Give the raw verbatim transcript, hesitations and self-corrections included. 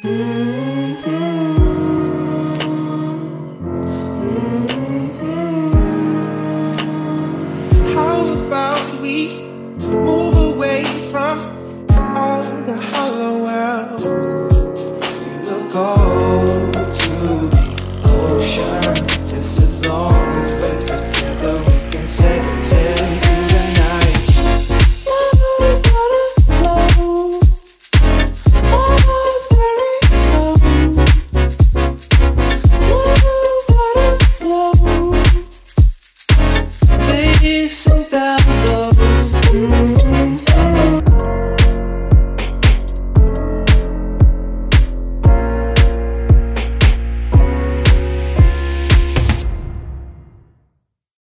How about we move away from all the hollow wells? We will go to the ocean. Just as long as we're together, we can sail, sail into the night. Flow, water, flow. Oh, very slow. Flow, water, flow. They say